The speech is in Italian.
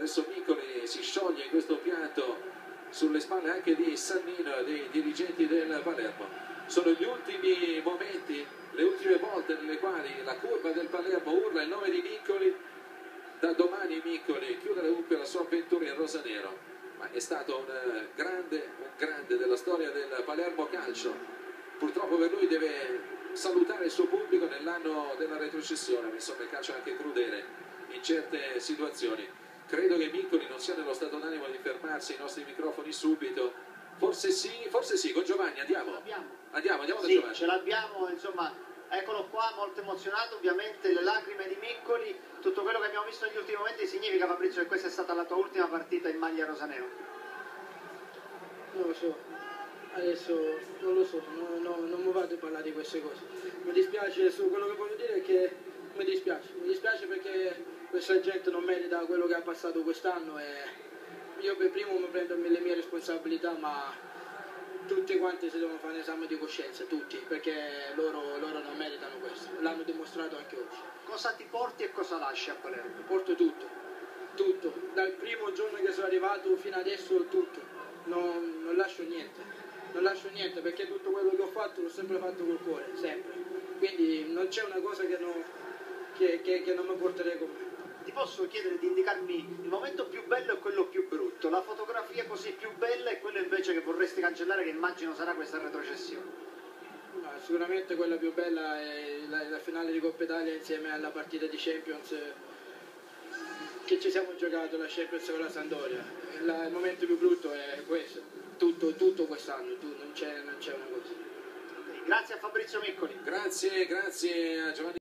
adesso Miccoli si scioglie in questo pianto sulle spalle anche di Sannino e dei dirigenti del Palermo. Sono gli ultimi momenti, le ultime volte nelle quali la curva del Palermo urla il nome di Miccoli. Da domani Miccoli chiude dunque la sua avventura in rosanero, ma è stato un grande della storia del Palermo Calcio. Purtroppo per lui deve salutare il suo pubblico nell'anno della retrocessione, ma insomma il calcio è anche crudele in certe situazioni. Credo che Miccoli non sia nello stato d'animo di fermarsi ai nostri microfoni subito. Forse sì, con Giovanni andiamo. Andiamo da sì, Giovanni. Ce l'abbiamo, insomma, eccolo qua, molto emozionato, ovviamente le lacrime di Miccoli, tutto quello che abbiamo visto negli ultimi momenti significa, Fabrizio, che questa è stata la tua ultima partita in maglia rosanero? Non lo so, adesso non lo so, non mi vado a parlare di queste cose. Mi dispiace, quello che voglio dire è che mi dispiace perché questa gente non merita quello che ha passato quest'anno e io per primo mi prendo le mie responsabilità, ma tutti quanti si devono fare un esame di coscienza, tutti, perché loro non meritano questo, l'hanno dimostrato anche oggi. Cosa ti porti e cosa lasci a Palermo? Porto tutto, dal primo giorno che sono arrivato fino adesso tutto, non lascio niente perché tutto quello che ho fatto l'ho sempre fatto col cuore, sempre, quindi non c'è una cosa che non mi porterei con me. Ti posso chiedere di indicarmi il momento più bello e quello più brutto, la fotografia così più bella e quello invece che vorresti cancellare, che immagino sarà questa retrocessione? No, sicuramente quella più bella è la finale di Coppa Italia insieme alla partita di Champions che ci siamo giocato, la Champions con la Sampdoria. Il momento più brutto è questo, tutto quest'anno, non c'è una cosa. Grazie a Fabrizio Miccoli. Grazie a Giovanni.